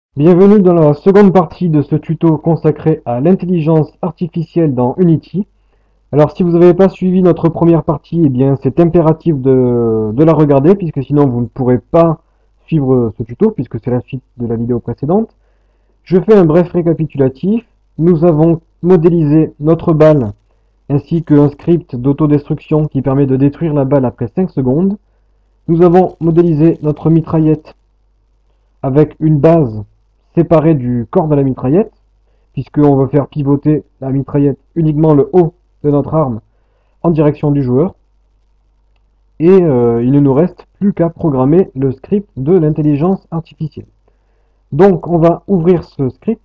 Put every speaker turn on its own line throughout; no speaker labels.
Bienvenue dans la seconde partie de ce tuto consacré à l'intelligence artificielle dans Unity. Alors si vous n'avez pas suivi notre première partie, eh bien c'est impératif de la regarder puisque sinon vous ne pourrez pas suivre ce tuto puisque c'est la suite de la vidéo précédente. Je fais un bref récapitulatif. Nous avons modélisé notre balle ainsi qu'un script d'autodestruction qui permet de détruire la balle après 5 secondes. Nous avons modélisé notre mitraillette avec une base séparée du corps de la mitraillette, puisqu'on va faire pivoter la mitraillette uniquement le haut de notre arme en direction du joueur. Et il ne nous reste plus qu'à programmer le script de l'intelligence artificielle. Donc on va ouvrir ce script,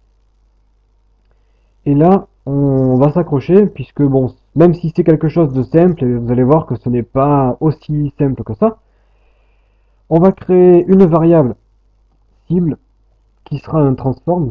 et là on va s'accrocher, puisque bon, même si c'est quelque chose de simple, et vous allez voir que ce n'est pas aussi simple que ça, on va créer une variable cible qui sera un transform.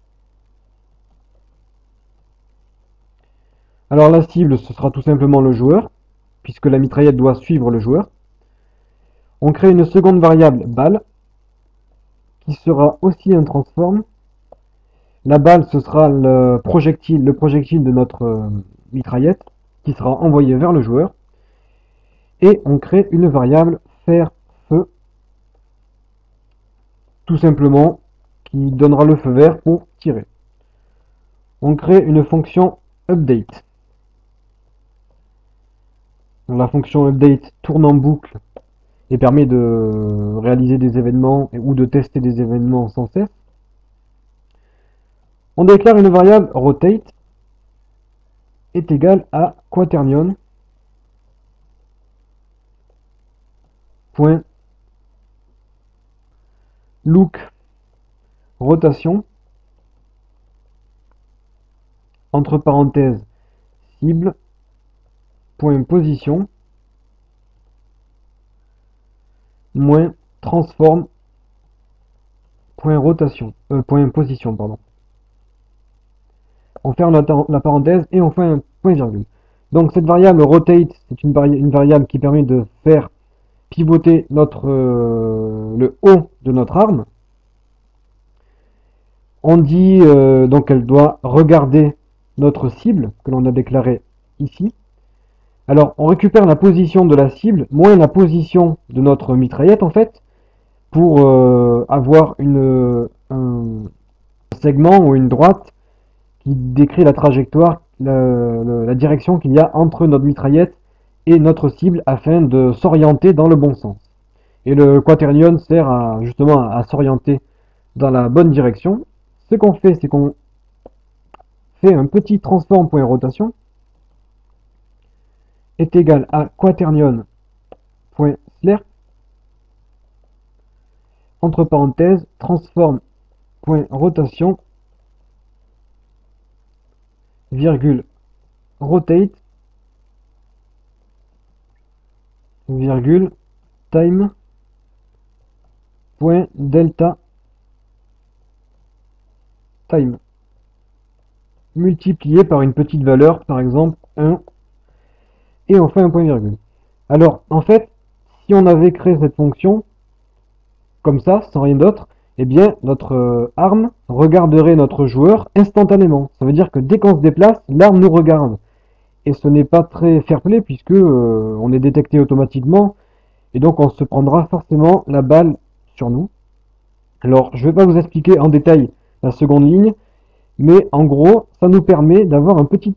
Alors la cible, ce sera tout simplement le joueur, puisque la mitraillette doit suivre le joueur. On crée une seconde variable balle, qui sera aussi un transform. La balle, ce sera le projectile de notre mitraillette, qui sera envoyé vers le joueur. Et on crée une variable faire feu, tout simplement, qui donnera le feu vert pour tirer. On crée une fonction update. La fonction update tourne en boucle et permet de réaliser des événements ou de tester des événements sans cesse. On déclare une variable rotate est égale à quaternion point look rotation entre parenthèses cible point position moins transform point rotation point position pardon. On ferme la parenthèse et on fait un point virgule. Donc cette variable rotate, c'est une variable qui permet de faire pivoter le haut de notre arme. On dit donc qu'elle doit regarder notre cible que l'on a déclarée ici. Alors on récupère la position de la cible moins la position de notre mitraillette en fait pour avoir un segment ou une droite qui décrit la trajectoire, la direction qu'il y a entre notre mitraillette et notre cible afin de s'orienter dans le bon sens. Et le quaternion sert justement à s'orienter dans la bonne direction. Ce qu'on fait, c'est qu'on fait un petit transform.rotation est égal à quaternion.slurp entre parenthèses transform.rotation virgule rotate virgule time point delta time multiplié par une petite valeur, par exemple 1, et on fait un point virgule. Alors en fait, si on avait créé cette fonction comme ça, sans rien d'autre, eh bien notre arme regarderait notre joueur instantanément. Ça veut dire que dès qu'on se déplace, l'arme nous regarde. Et ce n'est pas très fair-play puisque on est détecté automatiquement et donc on se prendra forcément la balle sur nous. Alors je ne vais pas vous expliquer en détail la seconde ligne, mais en gros ça nous permet d'avoir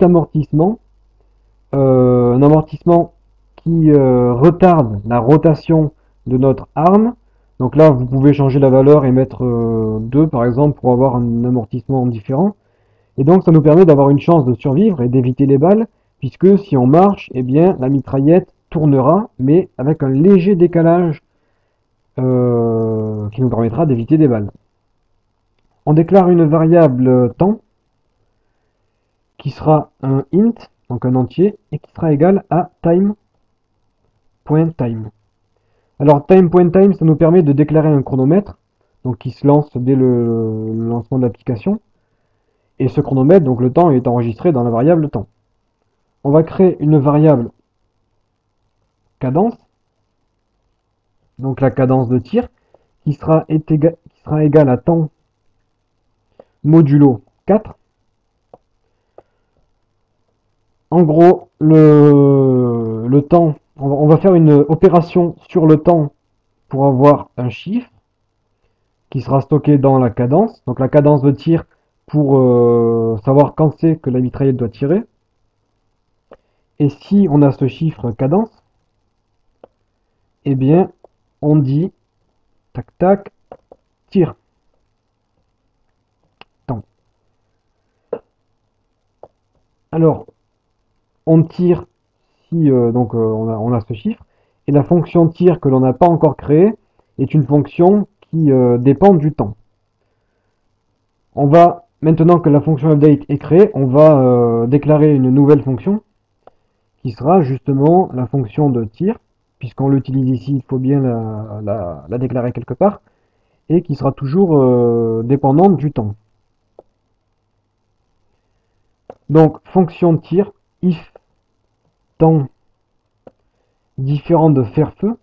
un amortissement qui retarde la rotation de notre arme. Donc là vous pouvez changer la valeur et mettre 2 par exemple pour avoir un amortissement différent. Et donc ça nous permet d'avoir une chance de survivre et d'éviter les balles, puisque si on marche, eh bien la mitraillette tournera, mais avec un léger décalage qui nous permettra d'éviter des balles. On déclare une variable temps qui sera un int, donc un entier, et qui sera égal à time.time. Alors time.time, ça nous permet de déclarer un chronomètre, donc qui se lance dès le lancement de l'application. Et ce chronomètre, donc le temps, est enregistré dans la variable temps. On va créer une variable cadence, donc la cadence de tir, qui sera égale à temps modulo 4. En gros, le temps, on va faire une opération sur le temps pour avoir un chiffre qui sera stocké dans la cadence. Donc la cadence de tir pour savoir quand c'est que la mitraillette doit tirer. Et si on a ce chiffre cadence, eh bien, on dit tac tac, tire. Temps. Alors, on tire si on a ce chiffre. Et la fonction tir que l'on n'a pas encore créée est une fonction qui dépend du temps. On va, maintenant que la fonction update est créée, on va déclarer une nouvelle fonction qui sera justement la fonction de tir, puisqu'on l'utilise ici, il faut bien la déclarer quelque part, et qui sera toujours dépendante du temps. Donc, fonction de tir, if temps différent de faire feu.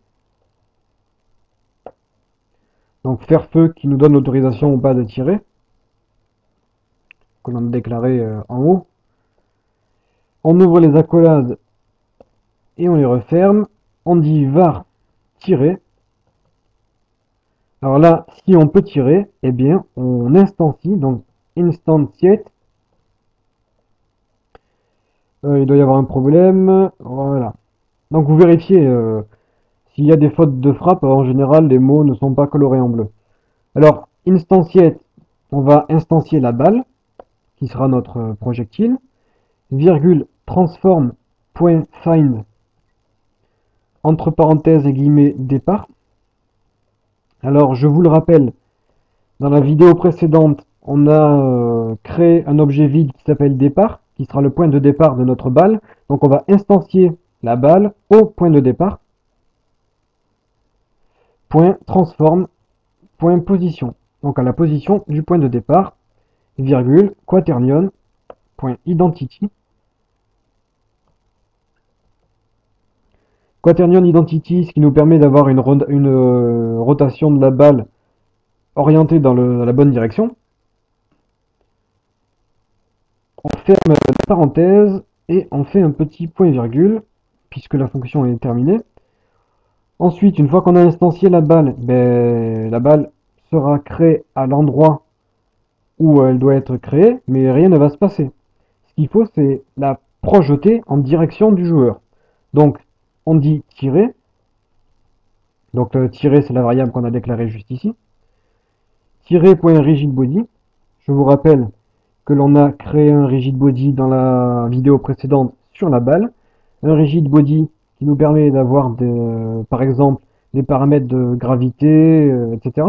Donc, faire feu qui nous donne l'autorisation ou pas de tirer, que l'on a déclaré en haut. On ouvre les accolades et on les referme. On dit var tirer. Alors là, si on peut tirer, eh bien, on instancie, donc instantiate. Il doit y avoir un problème. Voilà. Donc vous vérifiez s'il y a des fautes de frappe. En général, les mots ne sont pas colorés en bleu. Alors, instantiate, on va instancier la balle, qui sera notre projectile. Virgule transform point find entre parenthèses et guillemets départ. Alors, je vous le rappelle, dans la vidéo précédente, on a créé un objet vide qui s'appelle départ, qui sera le point de départ de notre balle. Donc, on va instancier la balle au point de départ. Point transform, point position. Donc, à la position du point de départ, virgule, quaternion, point identity. Quaternion identity, ce qui nous permet d'avoir une rotation de la balle orientée dans la bonne direction. On ferme la parenthèse et on fait un petit point virgule puisque la fonction est terminée. Ensuite, une fois qu'on a instancié la balle, la balle sera créée à l'endroit où elle doit être créée, mais rien ne va se passer. Ce qu'il faut, c'est la projeter en direction du joueur. Donc, on dit tirer. Donc, tirer, c'est la variable qu'on a déclarée juste ici. Tirer.rigidBody. Je vous rappelle que l'on a créé un rigidBody dans la vidéo précédente sur la balle. Un rigidBody qui nous permet d'avoir, par exemple, des paramètres de gravité, etc.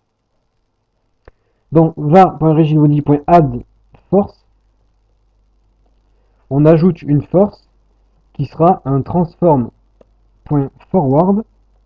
Donc, var.rigidBody.add force. On ajoute une force qui sera un transform.forward.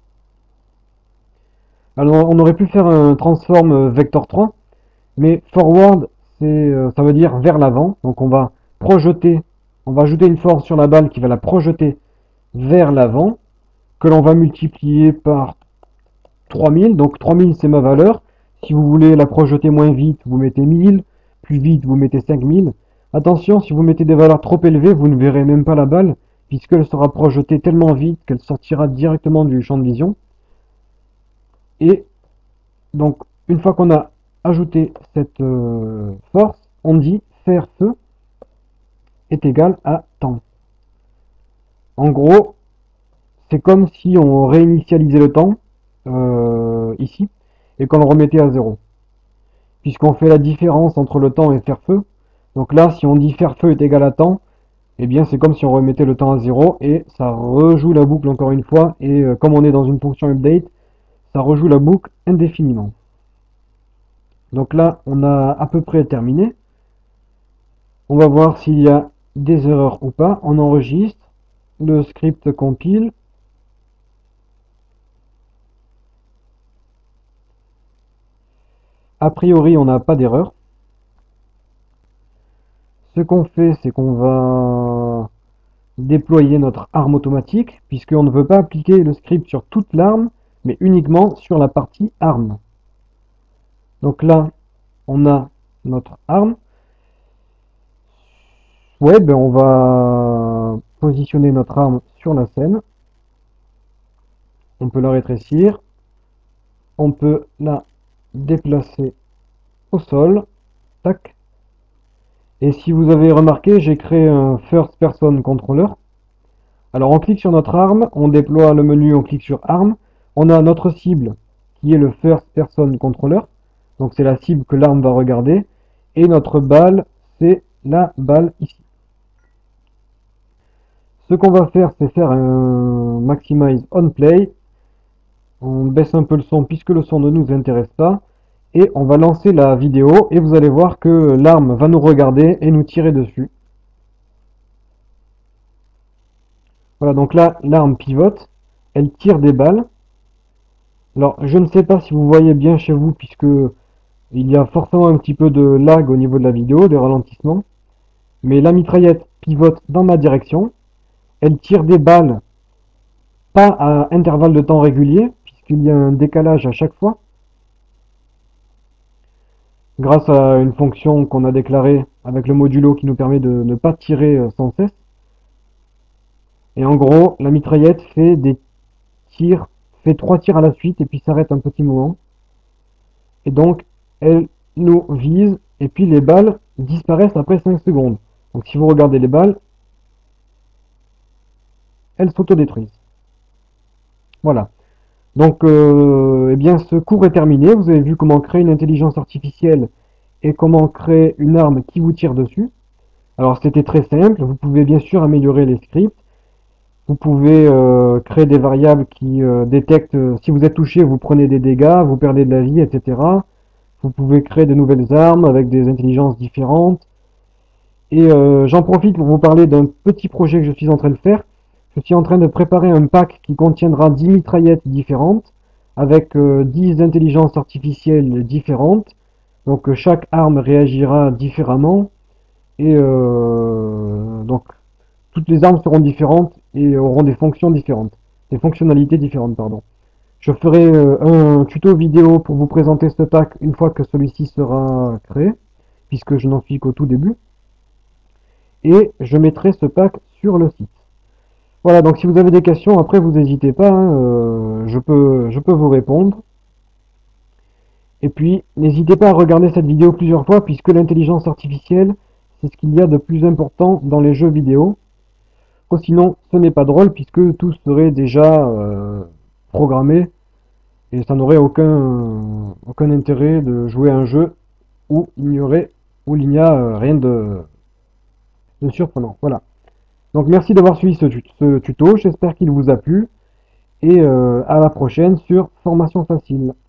Alors, on aurait pu faire un transform vector 3, mais forward, ça veut dire vers l'avant. Donc, on va projeter, on va ajouter une force sur la balle qui va la projeter vers l'avant, que l'on va multiplier par 3000. Donc, 3000, c'est ma valeur. Si vous voulez la projeter moins vite, vous mettez 1000. Plus vite, vous mettez 5000. Attention, si vous mettez des valeurs trop élevées, vous ne verrez même pas la balle, puisqu'elle sera projetée tellement vite qu'elle sortira directement du champ de vision. Et donc, une fois qu'on a ajouté cette force, on dit faire feu est égal à temps. En gros, c'est comme si on réinitialisait le temps ici et qu'on le remettait à 0. Puisqu'on fait la différence entre le temps et faire feu. Donc là, si on dit faire feu est égal à temps, eh bien c'est comme si on remettait le temps à 0 et ça rejoue la boucle encore une fois. Et comme on est dans une fonction update, ça rejoue la boucle indéfiniment. Donc là, on a à peu près terminé. On va voir s'il y a des erreurs ou pas. On enregistre, le script compile. A priori, on n'a pas d'erreur. Ce qu'on fait, c'est qu'on va déployer notre arme automatique, puisqu'on ne veut pas appliquer le script sur toute l'arme, mais uniquement sur la partie arme. Donc là, on a notre arme. Ouais, ben on va positionner notre arme sur la scène. On peut la rétrécir. On peut la déplacer au sol. Tac. Et si vous avez remarqué, j'ai créé un First Person Controller. Alors on clique sur notre arme, on déploie le menu, on clique sur arme. On a notre cible qui est le First Person Controller. Donc c'est la cible que l'arme va regarder. Et notre balle, c'est la balle ici. Ce qu'on va faire, c'est faire un Maximize On Play. On baisse un peu le son puisque le son ne nous intéresse pas. Et on va lancer la vidéo et vous allez voir que l'arme va nous regarder et nous tirer dessus. Voilà, donc là, l'arme pivote, elle tire des balles. Alors, je ne sais pas si vous voyez bien chez vous, puisque il y a forcément un petit peu de lag au niveau de la vidéo, de ralentissement. Mais la mitraillette pivote dans ma direction. Elle tire des balles, pas à intervalle de temps régulier, puisqu'il y a un décalage à chaque fois. Grâce à une fonction qu'on a déclarée avec le modulo qui nous permet de ne pas tirer sans cesse. Et en gros, la mitraillette fait des tirs, fait 3 tirs à la suite et puis s'arrête un petit moment. Et donc, elle nous vise et puis les balles disparaissent après 5 secondes. Donc si vous regardez les balles, elles s'autodétruisent. Voilà. Donc, eh bien, ce cours est terminé. Vous avez vu comment créer une intelligence artificielle et comment créer une arme qui vous tire dessus. Alors, c'était très simple. Vous pouvez bien sûr améliorer les scripts. Vous pouvez créer des variables qui détectent si vous êtes touché, vous prenez des dégâts, vous perdez de la vie, etc. Vous pouvez créer de nouvelles armes avec des intelligences différentes. Et j'en profite pour vous parler d'un petit projet que je suis en train de faire. Je suis en train de préparer un pack qui contiendra 10 mitraillettes différentes avec 10 intelligences artificielles différentes. Donc chaque arme réagira différemment et donc toutes les armes seront différentes et auront des fonctions différentes, des fonctionnalités différentes, pardon. Je ferai un tuto vidéo pour vous présenter ce pack une fois que celui-ci sera créé, puisque je n'en suis qu'au tout début. Et je mettrai ce pack sur le site. Voilà, donc si vous avez des questions, après vous n'hésitez pas, hein, je peux vous répondre. Et puis, n'hésitez pas à regarder cette vidéo plusieurs fois, puisque l'intelligence artificielle, c'est ce qu'il y a de plus important dans les jeux vidéo. Sinon, ce n'est pas drôle, puisque tout serait déjà programmé, et ça n'aurait aucun intérêt de jouer à un jeu où il n'y a rien de surprenant. Voilà. Donc merci d'avoir suivi ce tuto, j'espère qu'il vous a plu, et à la prochaine sur Formation Facile.